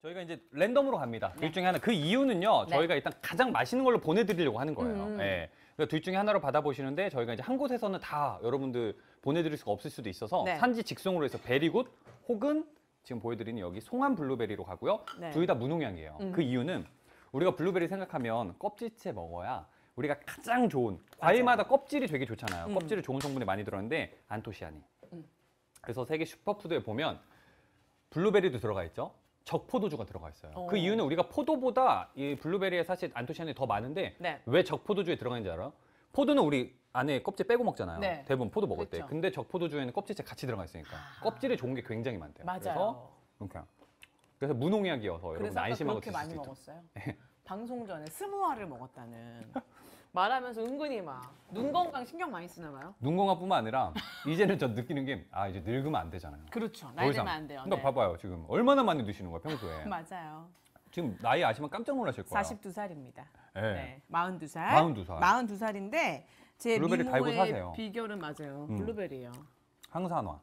저희가 이제 랜덤으로 갑니다. 둘 중에 하나. 그 이유는요. 저희가 일단 가장 맛있는 걸로 보내드리려고 하는 거예요. 예. 그러니까 둘 중에 하나로 받아보시는데 저희가 이제 한 곳에서는 다 여러분들 보내드릴 수가 없을 수도 있어서 산지 직송으로 해서 베리굿 혹은 지금 보여드리는 여기 송암 블루베리로 가고요. 둘 다 무농약이에요. 그 이유는 우리가 블루베리 생각하면 껍질째 먹어야 우리가 가장 좋은 과일마다 껍질이 되게 좋잖아요. 껍질에 좋은 성분이 많이 들어있는데 안토시아닌. 그래서 세계 슈퍼푸드에 보면 블루베리도 들어가 있죠. 적포도주가 들어가 있어요. 그 이유는 우리가 포도보다 이 블루베리에 사실 안토시아닌이 더 많은데 왜 적포도주에 들어가는지 알아요? 포도는 우리 안에 껍질 빼고 먹잖아요. 대부분 포도 먹을 때. 근데 적포도주에는 껍질째 같이 들어가 있으니까 껍질에 좋은 게 굉장히 많대요. 맞아요. 그래서 무농약이어서 여러분 그래서 안심하고 그렇게 드실 많이 수 있도록. 먹었어요. 방송 전에 스무알을 먹었다는 말하면서 은근히 막 눈 건강 신경 많이 쓰나 봐요. 눈 건강뿐만 아니라 이제는 전 느끼는 게 이제 늙으면 안 되잖아요. 그렇죠. 나이 들면 안 돼요. 그러니까 봐봐요. 지금 얼마나 많이 드시는 거예요, 평소에. 맞아요. 지금 나이 아시면 깜짝 놀라실 거예요. 42살입니다. 네. 42살. 42살. 42살인데 제 블루베리 달고 미모의 사세요. 비결은 맞아요. 블루베리예요. 항산화.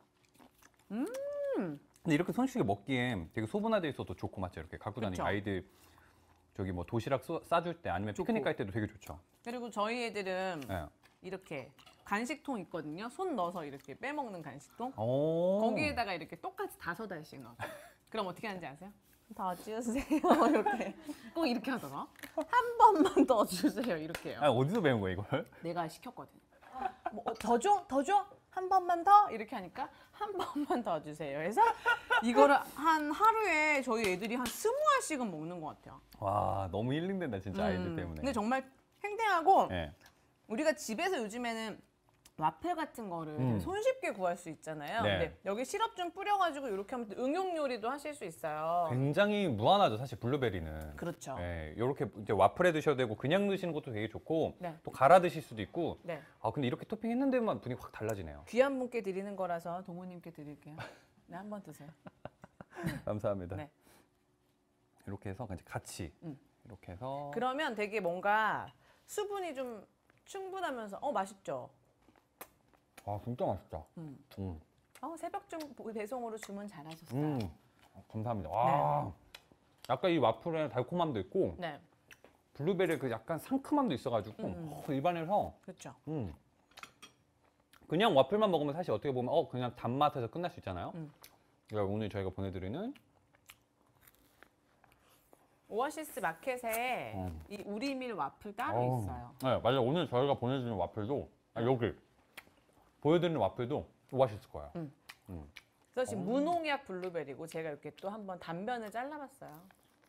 근데 이렇게 손쉽게 먹기에 되게 소분화돼 있어도 좋고 맞죠? 이렇게 갖고 다니는 아이들 저기 뭐 도시락 싸줄 때 아니면 피크닉 갈 때도 되게 좋죠. 그리고 저희 애들은 이렇게 간식통 있거든요. 손 넣어서 이렇게 빼먹는 간식통. 거기에다가 이렇게 똑같이 5알씩 넣어. 그럼 어떻게 하는지 아세요? 더 주세요. 이렇게 꼭 이렇게 하더라. 한 번만 더 주세요. 이렇게 해요. 어디서 배운 거야 이걸? 내가 시켰거든. 뭐, 더 줘? 더 줘? 한 번만 더? 이렇게 하니까 한 번만 더 주세요. 그래서 이거를 한 하루에 저희 애들이 한 20알씩은 먹는 것 같아요. 와 너무 힐링된다 진짜 아이들 때문에. 근데 정말 탱탱하고 우리가 집에서 요즘에는 와플 같은 거를 손쉽게 구할 수 있잖아요. 근데 여기 시럽 좀 뿌려가지고 이렇게 하면 응용 요리도 하실 수 있어요. 굉장히 무한하죠 사실 블루베리는. 그렇죠. 이렇게 이제 와플에 드셔도 되고 그냥 드시는 것도 되게 좋고 또 갈아 드실 수도 있고. 근데 이렇게 토핑 했는데만 분위기 확 달라지네요. 귀한 분께 드리는 거라서 동우님께 드릴게요. 네, 한번 드세요. 감사합니다. 이렇게 해서 같이 이렇게 해서. 그러면 되게 뭔가 수분이 좀 충분하면서 맛있죠. 진짜 맛있다. 새벽 좀 배송으로 주문 잘하셨어요. 감사합니다. 와, 약간 이 와플에 달콤함도 있고 블루베리 그 약간 상큼함도 있어가지고 입안에서 그렇죠. 그냥 와플만 먹으면 사실 어떻게 보면 그냥 단맛에서 끝날 수 있잖아요. 그러니까 오늘 저희가 보내드리는 오아시스 마켓에 이 우리밀 와플 따로 있어요. 네, 맞아요. 오늘 저희가 보내드리는 와플도 여기 보여드리는 와플도 오아시스 거예요. 그래서 지금 무농약 블루베리고 제가 이렇게 또 한번 단면을 잘라봤어요.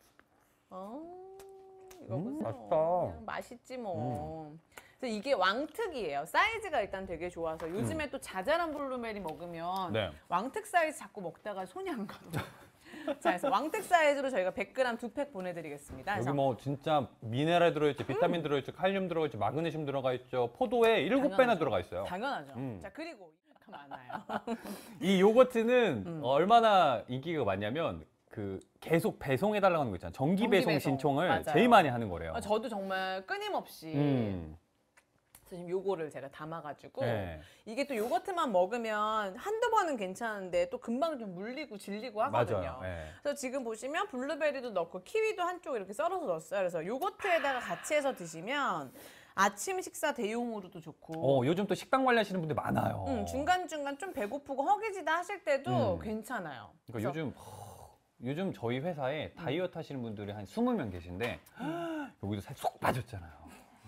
이거 보세요. 맛있다. 맛있지 뭐. 그래서 이게 왕특이에요. 사이즈가 일단 되게 좋아서 요즘에 또 자잘한 블루베리 먹으면 왕특 사이즈 자꾸 먹다가 손이 안 가요. 자, 그래서 왕특 사이즈로 저희가 100g 2팩 보내드리겠습니다. 여기 뭐 진짜 미네랄 들어있지, 비타민 들어있죠, 칼륨 들어있죠, 마그네슘 들어가 있죠, 포도에 7배나 들어가 있어요. 당연하죠. 자, 그리고 많아요. 이 요거트는 얼마나 인기가 많냐면 계속 배송해달라고 하는 거 있잖아요. 정기 배송 신청을 제일 많이 하는 거래요. 저도 정말 끊임없이 지금 요거를 제가 담아가지고 이게 또 요거트만 먹으면 한두 번은 괜찮은데 또 금방 좀 물리고 질리고 하거든요. 그래서 지금 보시면 블루베리도 넣고 키위도 한쪽 이렇게 썰어서 넣었어요. 그래서 요거트에다가 같이 해서 드시면 아침 식사 대용으로도 좋고 요즘 또 식단 관리하시는 분들 많아요. 중간중간 좀 배고프고 허기지다 하실 때도 괜찮아요. 그러니까 요즘 저희 회사에 다이어트 하시는 분들이 한 20명 계신데 여기도 살 쏙 빠졌잖아요.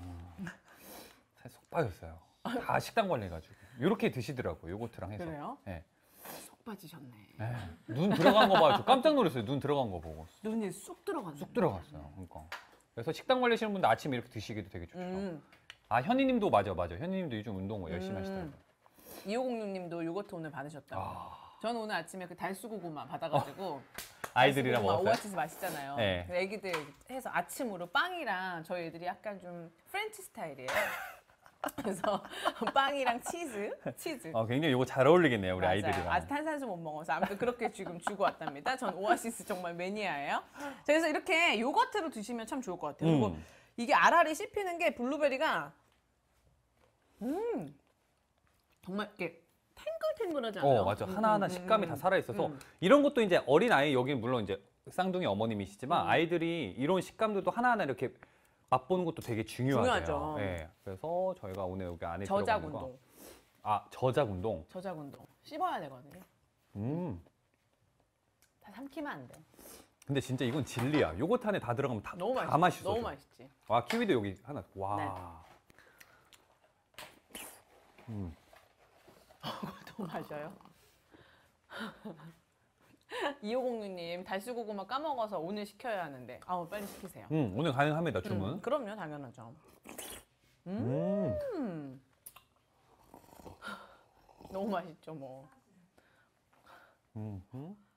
살 쏙 빠졌어요. 다 식단 관리해가지고 이렇게 드시더라고요. 요거트랑 해서. 그래요? 쏙 빠지셨네. 눈 들어간 거 봐요. 저 깜짝 놀랐어요. 눈 들어간 거 보고. 눈이 쏙 들어갔네. 쏙 들어갔어요. 그러니까. 그래서 식단 관리하시는 분들 아침에 이렇게 드시기도 되게 좋죠. 현희님도 맞아. 현희님도 요즘 운동 열심히 하시더라고요. 2506님도 요거트 오늘 받으셨다고. 저는 오늘 아침에 그 달수고구마 받아가지고 아이들이랑 먹었어요? 오아시스 맛있잖아요. 애기들 해서 아침으로 빵이랑 저희 애들이 약간 좀 프렌치 스타일이에요. 그래서 빵이랑 치즈. 굉장히 이거 잘 어울리겠네요, 우리 맞아요. 아이들이랑. 아직 탄산수 못 먹어서 아무튼 그렇게 지금 주고 왔답니다. 전 오아시스 정말 매니아예요. 그래서 이렇게 요거트로 드시면 참 좋을 것 같아요. 그리고 이게 알알이 씹히는 게 블루베리가 정말 이렇게 탱글탱글하지 않아요? 맞아. 하나하나 식감이 다 살아있어서 이런 것도 이제 어린 아이, 여기 물론 이제 쌍둥이 어머님이시지만 아이들이 이런 식감들도 하나하나 이렇게 맛보는 것도 되게 중요하대요. 중요하죠. 네, 그래서 저희가 오늘 여기 안에 저작 들어가는 거. 운동. 아, 저작 운동. 저작 운동. 씹어야 되거든요. 다 삼키면 안 돼. 근데 진짜 이건 진리야. 요거트 안에 다 들어가면 다, 너무 다 맛있어. 너무 맛있지. 와, 키위도 여기 하나. 와. 또 마셔요? 2506님 달수고구마 까먹어서 오늘 시켜야 하는데 빨리 시키세요. 오늘 가능합니다, 주문. 그럼요, 당연하죠. 너무 맛있죠, 뭐.